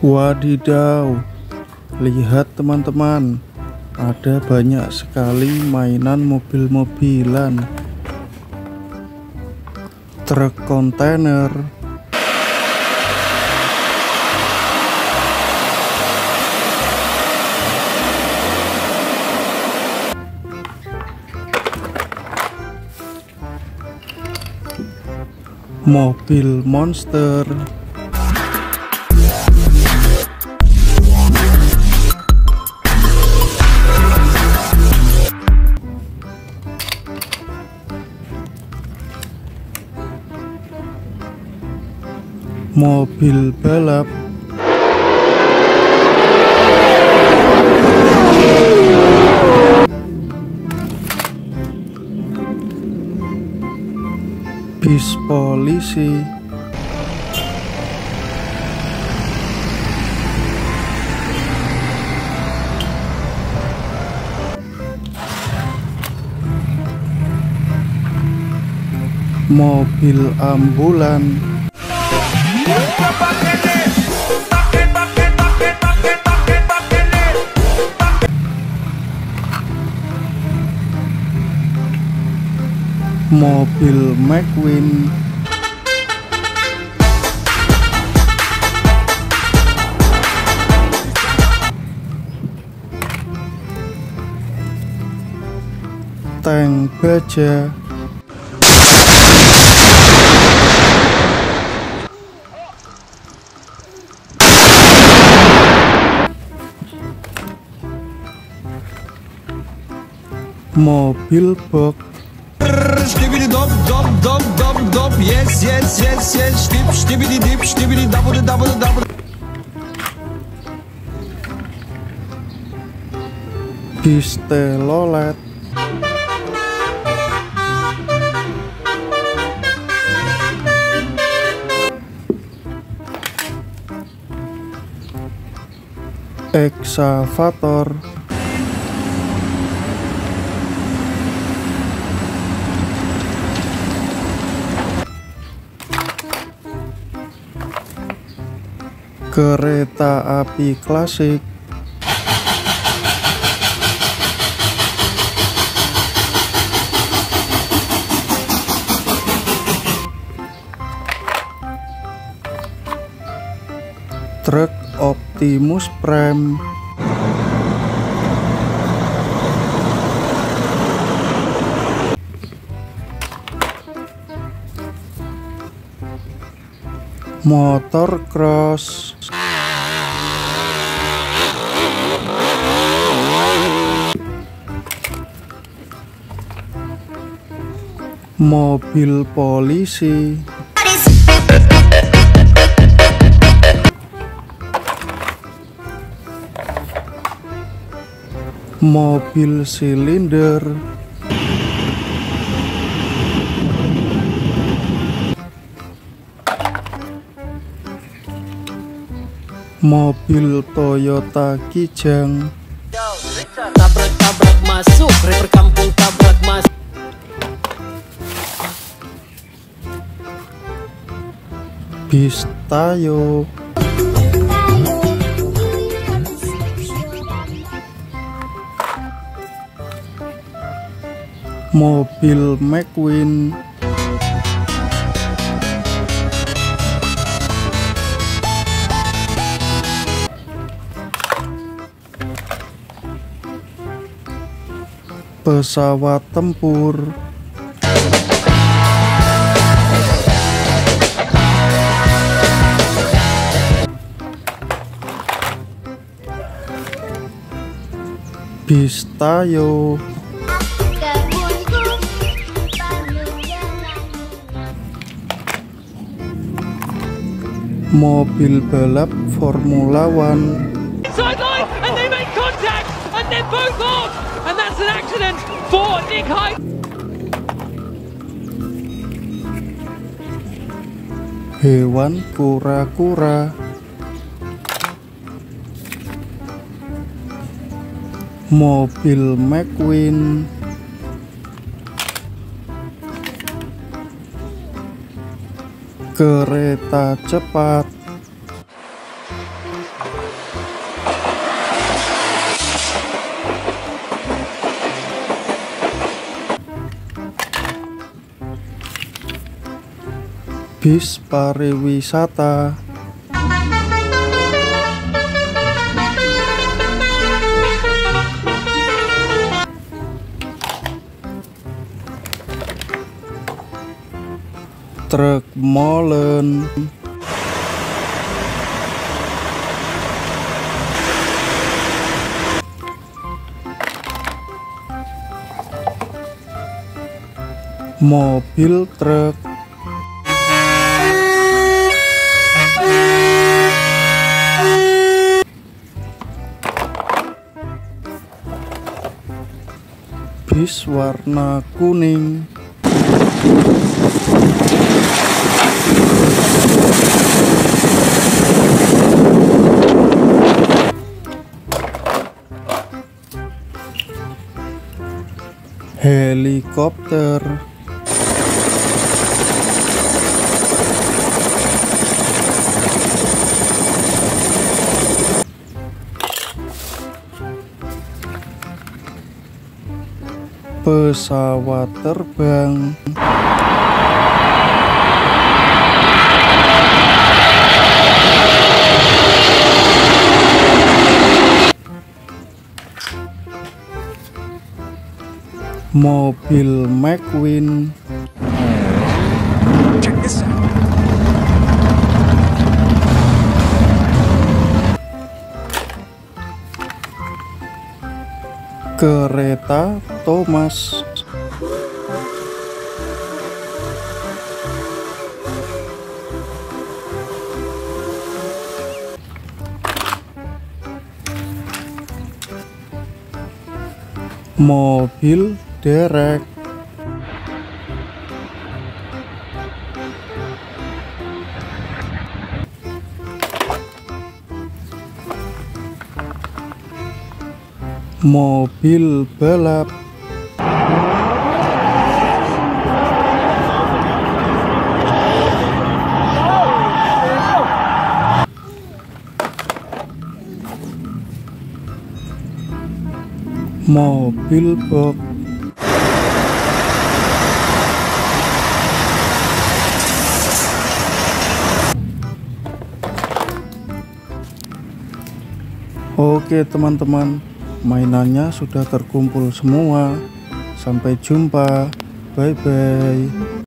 Wadidaw, lihat teman-teman, ada banyak sekali mainan mobil-mobilan, truk kontainer, mobil monster, mobil balap, bis polisi, mobil ambulan, mobil McQueen, tank baja, mobil box, Stibidi dop dop dop dop dop, yes yes yes yes, stibidi dip stibidi double double double. bis telolet, eksavator, kereta api klasik, truk Optimus Prime, motor cross, mobil polisi, mobil silinder, mobil Toyota Kijang, tabrak masuk, rapper kampung tabrak masuk. bis Tayo, mobil McQueen, pesawat tempur, bis Tayo, mobil balap Formula One, sideline and they make contact and they're both off and that's an accident for Nick Hyde. hewan kura-kura, mobil McQueen, kereta cepat, bis pariwisata, truk molen, mobil truk, bis warna kuning, helikopter, pesawat terbang, mobil McQueen, kereta Thomas, mobil derek, mobil balap, mobil box, oke teman-teman, mainannya sudah terkumpul semua. Sampai jumpa, bye bye.